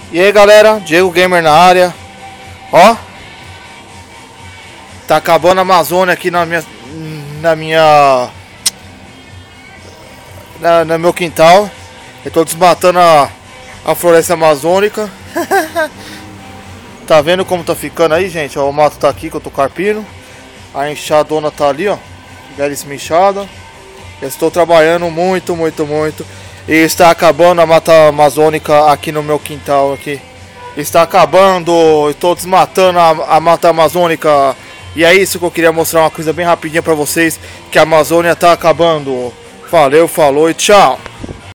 E aí galera, Diego Gamer na área. Ó, tá acabando a Amazônia aqui no meu quintal. Eu tô desmatando a floresta amazônica. Tá vendo como tá ficando aí, gente? Ó, o mato tá aqui que eu tô carpindo. A enxadona tá ali, ó, belíssima enxada. Eu estou trabalhando muito. E está acabando a mata amazônica aqui no meu quintal aqui. Está acabando, estou desmatando a mata amazônica. E é isso que eu queria mostrar, uma coisa bem rapidinha pra vocês, que a Amazônia está acabando. Valeu, falou e tchau.